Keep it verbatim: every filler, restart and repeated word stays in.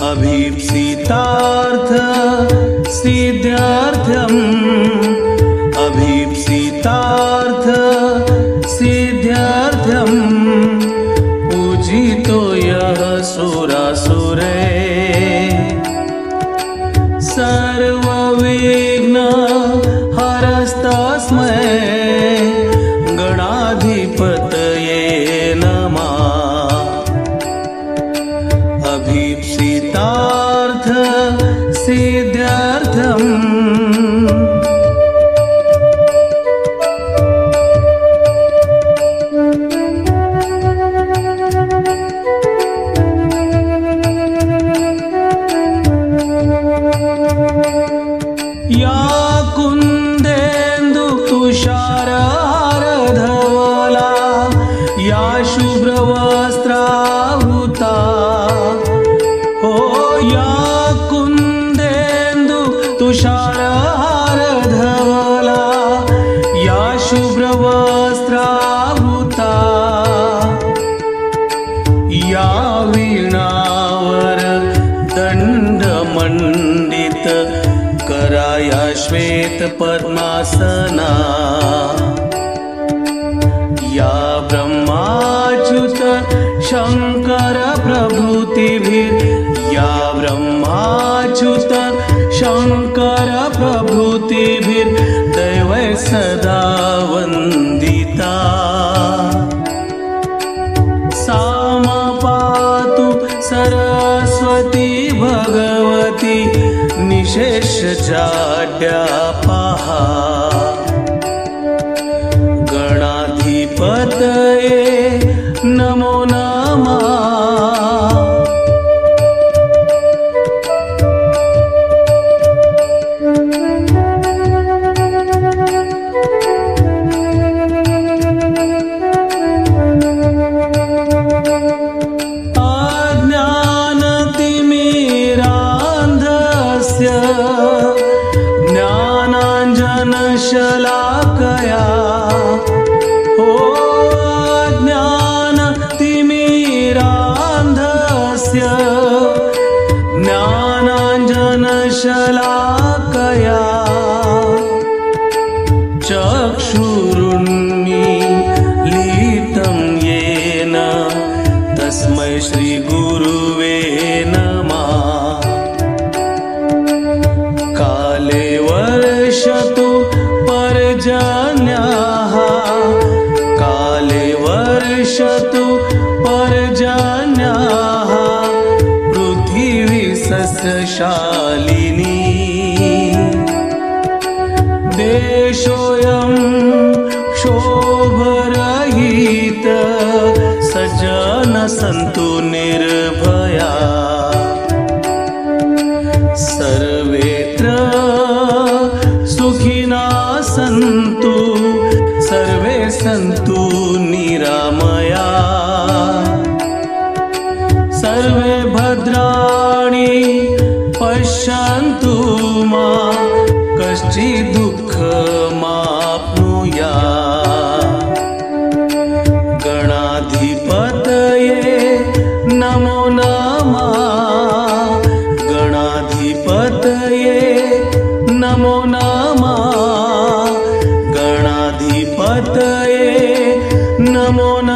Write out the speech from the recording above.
अभीप्सितार्थ सिद्ध्यर्थम् अभीप्सितार्थ सिद्ध्यर्थम् पूजितो यः सुरासुरैः सर्वविघ्न हरस्तस्मै गणाधिपतये नमः। अभीप्सितार्थ सिद्ध्यर्थम् या कुन्देन्दु तुषारहारधवला या शुभ्रवस्त्रावृता हो या कुन्देन्दु तुषारहारधवला या शुभ्रवस्त्रावृता या वीणावर दण्डमण्डित कराया श्वेत पद्मासना या ब्रह्माच्युत शंकर प्रभृतिभिः या ब्रह्माच्युत शंकर प्रभृतिभिः दैवै सदा वन्दिता सा मा पातु सरस्वती भगवती निशेषजाड्यापहा। गणाधिपतये नमो नमः। अज्ञानतिमिरान्धस्य ज्ञानाञ्जनशलाकया हो अज्ञानतिमिरान्धस्य ज्ञानाञ्जनशलाकया चक्षुरुन्मीलितं येन तस्मै श्रीगुरुवे नमः। काले वर्षतु पर्जन्यः काले वर्षतु पर्जन्यः पृथिवी सस्यशालिनी देशोऽयं क्षोभरहित सज्जनाः सन्तु निर्भया सर्वेत्र सुखिनः सन्तु सर्वे सन्तु निरामया सर्वे भद्राणि पश्यन्तु मा कश्चित् दुःखमाप्नुयात्। गणाधिपतये नमो नमः। गणाधिपतये नमो नमः। गणाधिपतये नमो नमः।